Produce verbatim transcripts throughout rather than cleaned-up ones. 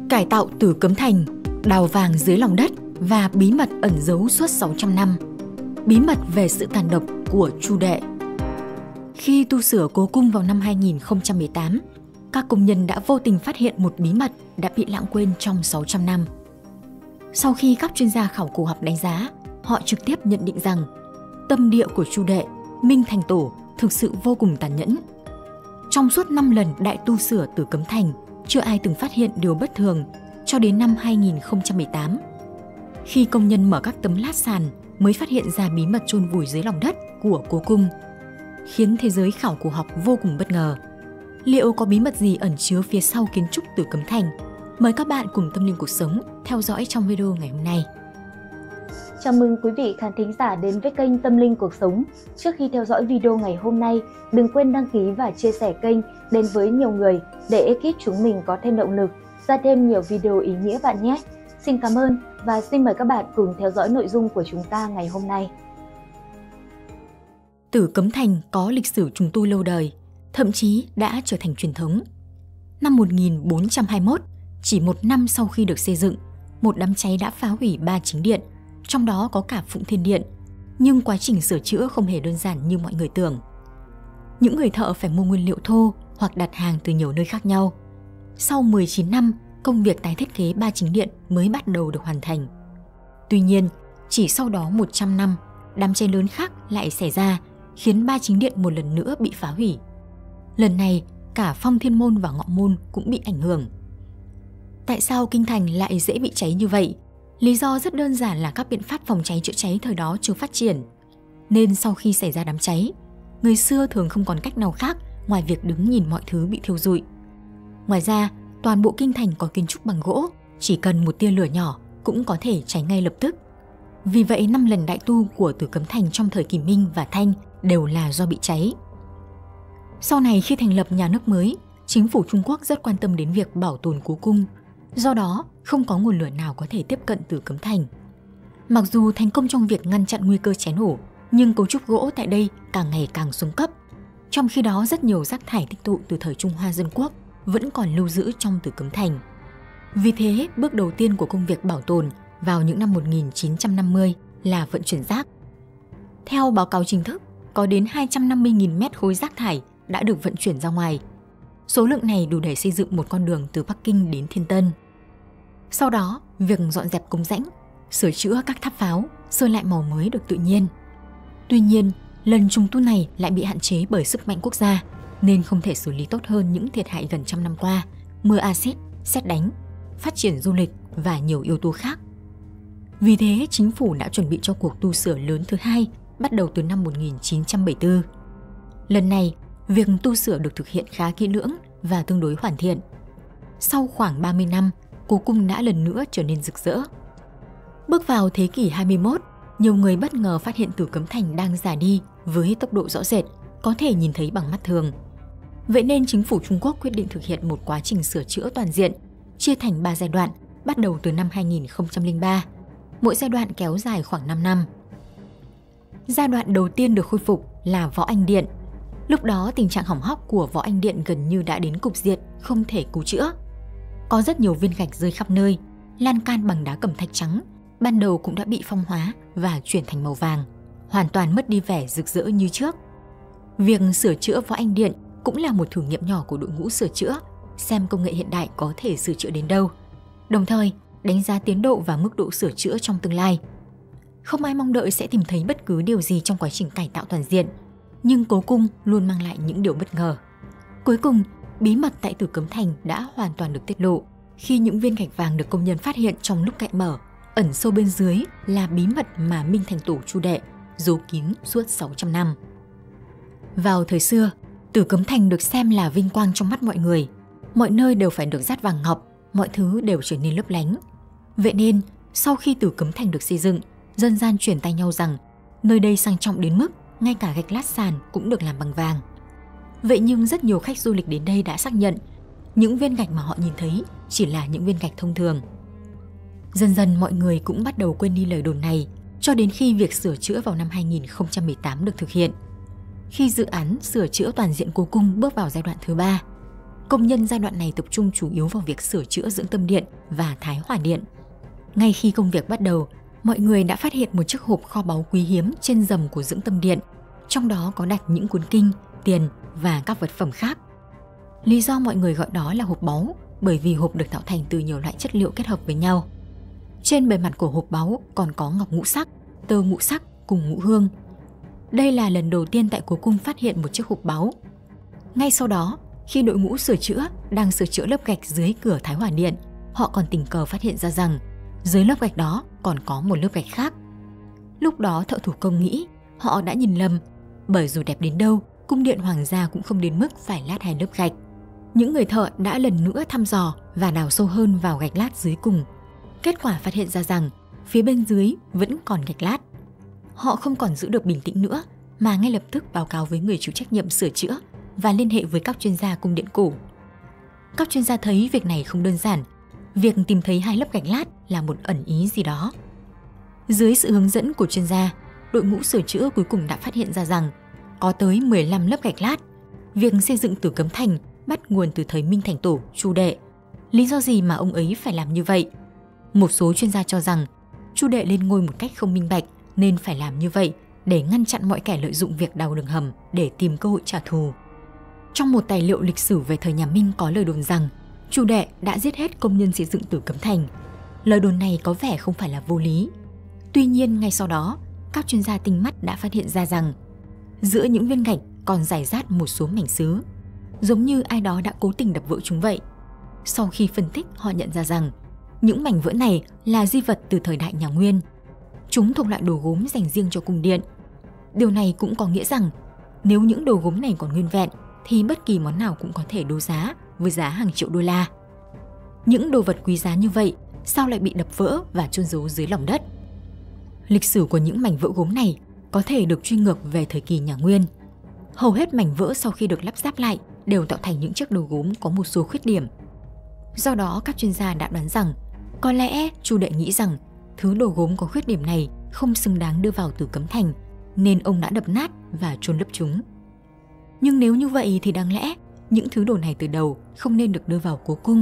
Cải tạo Tử Cấm Thành, đào vàng dưới lòng đất và bí mật ẩn giấu suốt sáu trăm năm. Bí mật về sự tàn độc của Chu Đệ. Khi tu sửa cố cung vào năm hai nghìn không trăm mười tám, các công nhân đã vô tình phát hiện một bí mật đã bị lãng quên trong sáu trăm năm. Sau khi các chuyên gia khảo cổ học đánh giá, họ trực tiếp nhận định rằng tâm địa của Chu Đệ, Minh Thành Tổ thực sự vô cùng tàn nhẫn. Trong suốt năm lần đại tu sửa Tử Cấm Thành, chưa ai từng phát hiện điều bất thường cho đến năm hai nghìn không trăm mười tám. Khi công nhân mở các tấm lát sàn mới phát hiện ra bí mật chôn vùi dưới lòng đất của cố cung, khiến thế giới khảo cổ học vô cùng bất ngờ. Liệu có bí mật gì ẩn chứa phía sau kiến trúc Tử Cấm Thành? Mời các bạn cùng Tâm Linh Cuộc Sống theo dõi trong video ngày hôm nay. Chào mừng quý vị khán thính giả đến với kênh Tâm Linh Cuộc Sống. Trước khi theo dõi video ngày hôm nay, đừng quên đăng ký và chia sẻ kênh đến với nhiều người để ekip chúng mình có thêm động lực ra thêm nhiều video ý nghĩa bạn nhé. Xin cảm ơn và xin mời các bạn cùng theo dõi nội dung của chúng ta ngày hôm nay. Tử Cấm Thành có lịch sử trùng tu lâu đời, thậm chí đã trở thành truyền thống. Năm một nghìn bốn trăm hai mươi mốt, chỉ một năm sau khi được xây dựng, một đám cháy đã phá hủy ba chính điện, trong đó có cả Phụng Thiên Điện, nhưng quá trình sửa chữa không hề đơn giản như mọi người tưởng. Những người thợ phải mua nguyên liệu thô hoặc đặt hàng từ nhiều nơi khác nhau. Sau mười chín năm, công việc tái thiết kế ba chính điện mới bắt đầu được hoàn thành. Tuy nhiên, chỉ sau đó một trăm năm, đám cháy lớn khác lại xảy ra, khiến ba chính điện một lần nữa bị phá hủy. Lần này, cả Phong Thiên Môn và Ngọ Môn cũng bị ảnh hưởng. Tại sao Kinh Thành lại dễ bị cháy như vậy? Lý do rất đơn giản là các biện pháp phòng cháy chữa cháy thời đó chưa phát triển. Nên sau khi xảy ra đám cháy, người xưa thường không còn cách nào khác ngoài việc đứng nhìn mọi thứ bị thiêu rụi. Ngoài ra, toàn bộ Kinh Thành có kiến trúc bằng gỗ, chỉ cần một tia lửa nhỏ cũng có thể cháy ngay lập tức. Vì vậy, năm lần đại tu của Tử Cấm Thành trong thời kỳ Minh và Thanh đều là do bị cháy. Sau này khi thành lập nhà nước mới, chính phủ Trung Quốc rất quan tâm đến việc bảo tồn cố cung. Do đó, không có nguồn lửa nào có thể tiếp cận Tử Cấm Thành. Mặc dù thành công trong việc ngăn chặn nguy cơ cháy nổ, nhưng cấu trúc gỗ tại đây càng ngày càng xuống cấp. Trong khi đó, rất nhiều rác thải tích tụ từ thời Trung Hoa Dân Quốc vẫn còn lưu giữ trong Tử Cấm Thành. Vì thế, bước đầu tiên của công việc bảo tồn vào những năm một nghìn chín trăm năm mươi là vận chuyển rác. Theo báo cáo chính thức, có đến hai trăm năm mươi nghìn mét khối rác thải đã được vận chuyển ra ngoài. Số lượng này đủ để xây dựng một con đường từ Bắc Kinh đến Thiên Tân. Sau đó, việc dọn dẹp cống rãnh, sửa chữa các tháp pháo, sơn lại màu mới được tự nhiên. Tuy nhiên, lần trùng tu này lại bị hạn chế bởi sức mạnh quốc gia, nên không thể xử lý tốt hơn những thiệt hại gần trăm năm qua, mưa axit, sét đánh, phát triển du lịch và nhiều yếu tố khác. Vì thế, chính phủ đã chuẩn bị cho cuộc tu sửa lớn thứ hai, bắt đầu từ năm một nghìn chín trăm bảy mươi tư. Lần này, việc tu sửa được thực hiện khá kỹ lưỡng và tương đối hoàn thiện. Sau khoảng ba mươi năm, cố cung đã lần nữa trở nên rực rỡ. Bước vào thế kỷ hai mươi mốt, nhiều người bất ngờ phát hiện Tử Cấm Thành đang già đi với tốc độ rõ rệt, có thể nhìn thấy bằng mắt thường. Vậy nên chính phủ Trung Quốc quyết định thực hiện một quá trình sửa chữa toàn diện, chia thành ba giai đoạn, bắt đầu từ năm hai nghìn không trăm lẻ ba. Mỗi giai đoạn kéo dài khoảng năm năm. Giai đoạn đầu tiên được khôi phục là Võ Anh Điện. Lúc đó tình trạng hỏng hóc của Võ Anh Điện gần như đã đến cục diện không thể cứu chữa. Có rất nhiều viên gạch rơi khắp nơi, lan can bằng đá cẩm thạch trắng, ban đầu cũng đã bị phong hóa và chuyển thành màu vàng, hoàn toàn mất đi vẻ rực rỡ như trước. Việc sửa chữa Võ Anh Điện cũng là một thử nghiệm nhỏ của đội ngũ sửa chữa, xem công nghệ hiện đại có thể sửa chữa đến đâu, đồng thời đánh giá tiến độ và mức độ sửa chữa trong tương lai. Không ai mong đợi sẽ tìm thấy bất cứ điều gì trong quá trình cải tạo toàn diện, nhưng cố cung luôn mang lại những điều bất ngờ. Cuối cùng, bí mật tại Tử Cấm Thành đã hoàn toàn được tiết lộ khi những viên gạch vàng được công nhân phát hiện trong lúc cạy mở, ẩn sâu bên dưới là bí mật mà Minh Thành Tổ Chu Đệ giấu kín suốt sáu trăm năm. Vào thời xưa, Tử Cấm Thành được xem là vinh quang trong mắt mọi người. Mọi nơi đều phải được dát vàng ngọc, mọi thứ đều trở nên lấp lánh. Vậy nên, sau khi Tử Cấm Thành được xây dựng, dân gian truyền tai nhau rằng nơi đây sang trọng đến mức ngay cả gạch lát sàn cũng được làm bằng vàng. Vậy nhưng rất nhiều khách du lịch đến đây đã xác nhận những viên gạch mà họ nhìn thấy chỉ là những viên gạch thông thường. Dần dần mọi người cũng bắt đầu quên đi lời đồn này, cho đến khi việc sửa chữa vào năm hai nghìn không trăm mười tám được thực hiện. Khi dự án sửa chữa toàn diện cố cung bước vào giai đoạn thứ ba, Công nhân giai đoạn này tập trung chủ yếu vào việc sửa chữa dưỡng tâm điện và thái hỏa điện. Ngay khi công việc bắt đầu, mọi người đã phát hiện một chiếc hộp kho báu quý hiếm trên rầm của dưỡng tâm điện, trong đó có đặt những cuốn kinh, tiền và các vật phẩm khác. Lý do mọi người gọi đó là hộp báu bởi vì hộp được tạo thành từ nhiều loại chất liệu kết hợp với nhau. Trên bề mặt của hộp báu còn có ngọc ngũ sắc, tơ ngũ sắc cùng ngũ hương. Đây là lần đầu tiên tại cố cung phát hiện một chiếc hộp báu. Ngay sau đó, khi đội ngũ sửa chữa đang sửa chữa lớp gạch dưới cửa thái hỏa điện, họ còn tình cờ phát hiện ra rằng dưới lớp gạch đó còn có một lớp gạch khác. Lúc đó thợ thủ công nghĩ họ đã nhìn lầm, bởi dù đẹp đến đâu, cung điện hoàng gia cũng không đến mức phải lát hai lớp gạch. Những người thợ đã lần nữa thăm dò và đào sâu hơn vào gạch lát dưới cùng. Kết quả phát hiện ra rằng phía bên dưới vẫn còn gạch lát. Họ không còn giữ được bình tĩnh nữa mà ngay lập tức báo cáo với người chịu trách nhiệm sửa chữa và liên hệ với các chuyên gia cung điện cổ. Các chuyên gia thấy việc này không đơn giản. Việc tìm thấy hai lớp gạch lát là một ẩn ý gì đó. Dưới sự hướng dẫn của chuyên gia, đội ngũ sửa chữa cuối cùng đã phát hiện ra rằng có tới mười lăm lớp gạch lát. Việc xây dựng Tử Cấm Thành bắt nguồn từ thời Minh Thành Tổ Chu Đệ. Lý do gì mà ông ấy phải làm như vậy? Một số chuyên gia cho rằng Chu Đệ lên ngôi một cách không minh bạch nên phải làm như vậy để ngăn chặn mọi kẻ lợi dụng việc đào đường hầm để tìm cơ hội trả thù. Trong một tài liệu lịch sử về thời nhà Minh có lời đồn rằng Chu Đệ đã giết hết công nhân xây dựng Tử Cấm Thành. Lời đồn này có vẻ không phải là vô lý. Tuy nhiên, ngay sau đó, các chuyên gia tinh mắt đã phát hiện ra rằng giữa những viên gạch còn rải rác một số mảnh sứ, giống như ai đó đã cố tình đập vỡ chúng vậy. Sau khi phân tích, họ nhận ra rằng những mảnh vỡ này là di vật từ thời đại nhà Nguyên. Chúng thuộc loại đồ gốm dành riêng cho cung điện. Điều này cũng có nghĩa rằng nếu những đồ gốm này còn nguyên vẹn thì bất kỳ món nào cũng có thể đấu giá với giá hàng triệu đô la. Những đồ vật quý giá như vậy sao lại bị đập vỡ và chôn giấu dưới lòng đất? Lịch sử của những mảnh vỡ gốm này có thể được truy ngược về thời kỳ nhà Nguyên. Hầu hết mảnh vỡ sau khi được lắp ráp lại đều tạo thành những chiếc đồ gốm có một số khuyết điểm. Do đó, các chuyên gia đã đoán rằng có lẽ Chu Đệ nghĩ rằng thứ đồ gốm có khuyết điểm này không xứng đáng đưa vào Tử Cấm Thành, nên ông đã đập nát và chôn lấp chúng. Nhưng nếu như vậy thì đáng lẽ những thứ đồ này từ đầu không nên được đưa vào cố cung.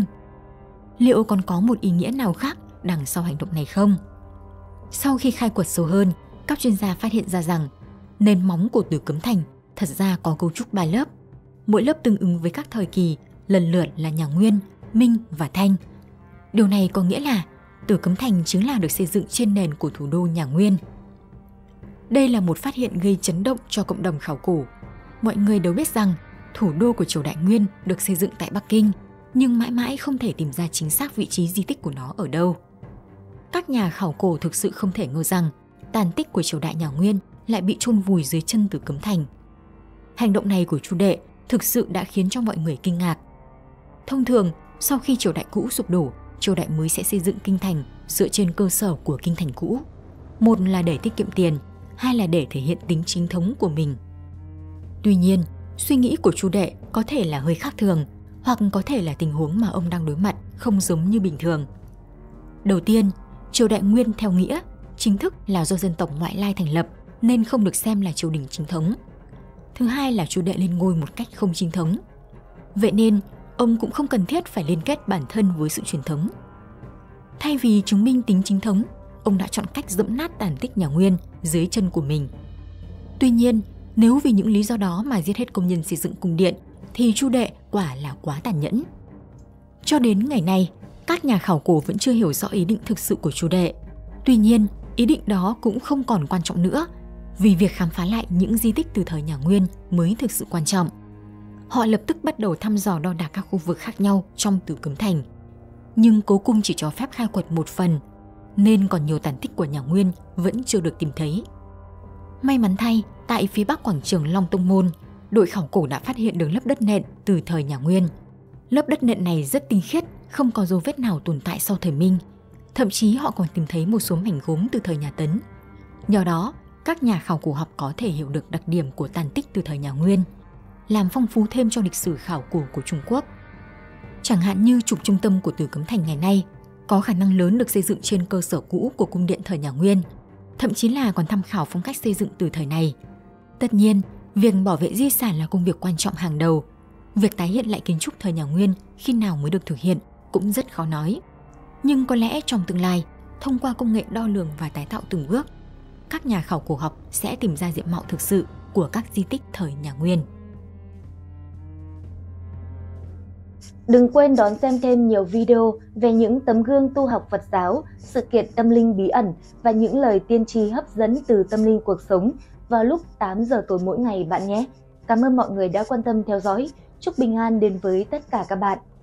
Liệu còn có một ý nghĩa nào khác đằng sau hành động này không? Sau khi khai quật sâu hơn, các chuyên gia phát hiện ra rằng nền móng của Tử Cấm Thành thật ra có cấu trúc ba lớp. Mỗi lớp tương ứng với các thời kỳ, lần lượt là nhà Nguyên, Minh và Thanh. Điều này có nghĩa là Tử Cấm Thành chính là được xây dựng trên nền của thủ đô nhà Nguyên. Đây là một phát hiện gây chấn động cho cộng đồng khảo cổ. Mọi người đều biết rằng thủ đô của triều đại Nguyên được xây dựng tại Bắc Kinh, nhưng mãi mãi không thể tìm ra chính xác vị trí di tích của nó ở đâu. Các nhà khảo cổ thực sự không thể ngờ rằng tàn tích của triều đại nhà Nguyên lại bị chôn vùi dưới chân Tử Cấm Thành. Hành động này của Chu Đệ thực sự đã khiến cho mọi người kinh ngạc. Thông thường, sau khi triều đại cũ sụp đổ, triều đại mới sẽ xây dựng kinh thành dựa trên cơ sở của kinh thành cũ. Một là để tiết kiệm tiền, hai là để thể hiện tính chính thống của mình. Tuy nhiên, suy nghĩ của Chu Đệ có thể là hơi khác thường, hoặc có thể là tình huống mà ông đang đối mặt không giống như bình thường. Đầu tiên, triều đại Nguyên theo nghĩa chính thức là do dân tộc ngoại lai thành lập nên không được xem là triều đình chính thống. Thứ hai là Chu Đệ lên ngôi một cách không chính thống. Vậy nên, ông cũng không cần thiết phải liên kết bản thân với sự truyền thống. Thay vì chứng minh tính chính thống, ông đã chọn cách dẫm nát tàn tích nhà Nguyên dưới chân của mình. Tuy nhiên, nếu vì những lý do đó mà giết hết công nhân xây dựng cung điện, thì Chu Đệ quả là quá tàn nhẫn. Cho đến ngày nay, các nhà khảo cổ vẫn chưa hiểu rõ ý định thực sự của Chu Đệ. Tuy nhiên, ý định đó cũng không còn quan trọng nữa, vì việc khám phá lại những di tích từ thời nhà Nguyên mới thực sự quan trọng. Họ lập tức bắt đầu thăm dò đo đạc các khu vực khác nhau trong Tử Cấm Thành. Nhưng cố cung chỉ cho phép khai quật một phần, nên còn nhiều tàn tích của nhà Nguyên vẫn chưa được tìm thấy. May mắn thay, tại phía bắc quảng trường Long Tông Môn, đội khảo cổ đã phát hiện được lớp đất nện từ thời nhà Nguyên. Lớp đất nện này rất tinh khiết, không có dấu vết nào tồn tại sau thời Minh. Thậm chí họ còn tìm thấy một số mảnh gốm từ thời nhà Tấn. Nhờ đó, các nhà khảo cổ học có thể hiểu được đặc điểm của tàn tích từ thời nhà Nguyên, làm phong phú thêm cho lịch sử khảo cổ của Trung Quốc. Chẳng hạn như trục trung tâm của Tử Cấm Thành ngày nay có khả năng lớn được xây dựng trên cơ sở cũ của cung điện thời nhà Nguyên, thậm chí là còn tham khảo phong cách xây dựng từ thời này. Tất nhiên, việc bảo vệ di sản là công việc quan trọng hàng đầu, Việc tái hiện lại kiến trúc thời nhà Nguyên khi nào mới được thực hiện cũng rất khó nói. Nhưng có lẽ trong tương lai, thông qua công nghệ đo lường và tái tạo từng bước, các nhà khảo cổ học sẽ tìm ra diện mạo thực sự của các di tích thời nhà Nguyên. Đừng quên đón xem thêm nhiều video về những tấm gương tu học Phật giáo, sự kiện tâm linh bí ẩn và những lời tiên tri hấp dẫn từ Tâm Linh Cuộc Sống vào lúc tám giờ tối mỗi ngày bạn nhé. Cảm ơn mọi người đã quan tâm theo dõi. Chúc bình an đến với tất cả các bạn.